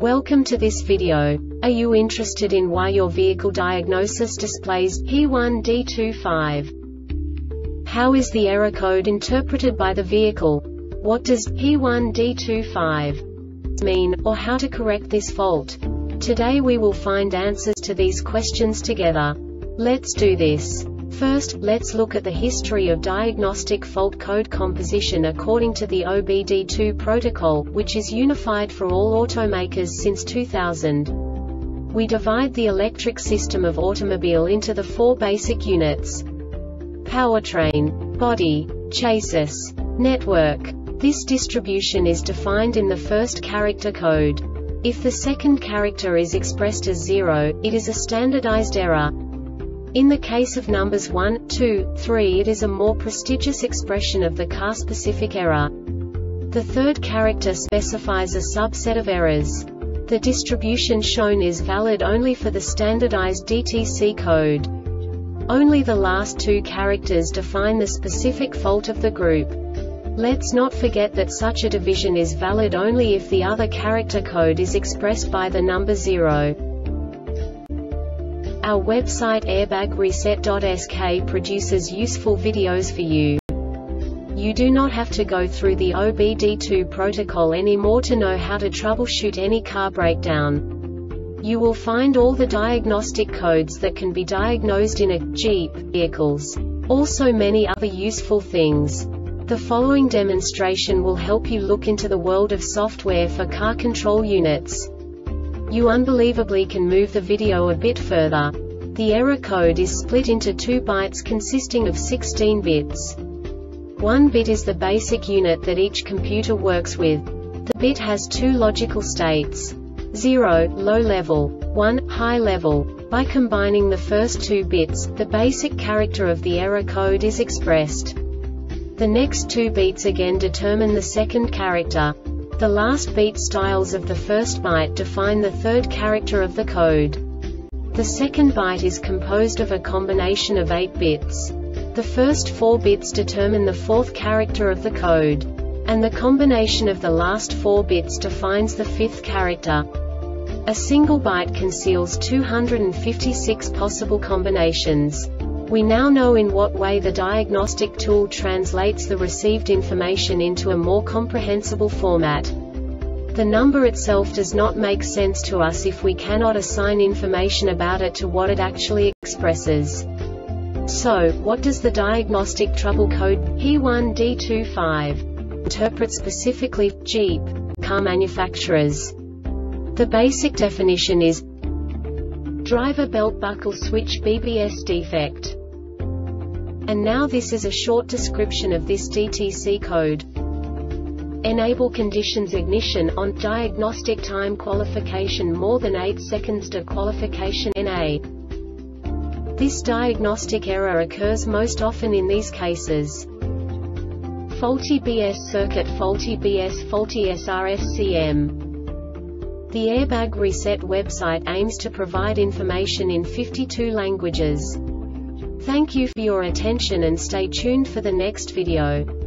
Welcome to this video. Are you interested in why your vehicle diagnosis displays P1D25? How is the error code interpreted by the vehicle? What does P1D25 mean, or how to correct this fault? Today we will find answers to these questions together. Let's do this. First, let's look at the history of diagnostic fault code composition according to the OBD2 protocol, which is unified for all automakers since 2000. We divide the electric system of automobile into the four basic units: powertrain, body, chassis, network. This distribution is defined in the first character code. If the second character is expressed as 0, it is a standardized error. In the case of numbers 1, 2, 3, it is a more prestigious expression of the car-specific error. The third character specifies a subset of errors. The distribution shown is valid only for the standardized DTC code. Only the last two characters define the specific fault of the group. Let's not forget that such a division is valid only if the other character code is expressed by the number 0. Our website airbagreset.sk produces useful videos for you. You do not have to go through the OBD2 protocol anymore to know how to troubleshoot any car breakdown. You will find all the diagnostic codes that can be diagnosed in a Jeep vehicles. Also many other useful things. The following demonstration will help you look into the world of software for car control units. You unbelievably can move the video a bit further. The error code is split into 2 bytes consisting of 16 bits. 1 bit is the basic unit that each computer works with. The bit has 2 logical states: 0, low level, 1, high level. By combining the first 2 bits, the basic character of the error code is expressed. The next 2 beats again determine the second character. The last beat styles of the first byte define the third character of the code. The second byte is composed of a combination of 8 bits. The first 4 bits determine the fourth character of the code. And the combination of the last 4 bits defines the fifth character. A single byte conceals 256 possible combinations. We now know in what way the diagnostic tool translates the received information into a more comprehensible format. The number itself does not make sense to us if we cannot assign information about it to what it actually expresses. So, what does the diagnostic trouble code P1D25 interpret specifically for Jeep car manufacturers? The basic definition is driver belt buckle switch BBS defect. And now this is a short description of this DTC code. Enable conditions ignition on diagnostic time qualification more than 8 seconds to qualification NA. This diagnostic error occurs most often in these cases: faulty BS circuit, faulty BS, faulty SRSCM. The Airbag Reset website aims to provide information in 52 languages. Thank you for your attention and stay tuned for the next video.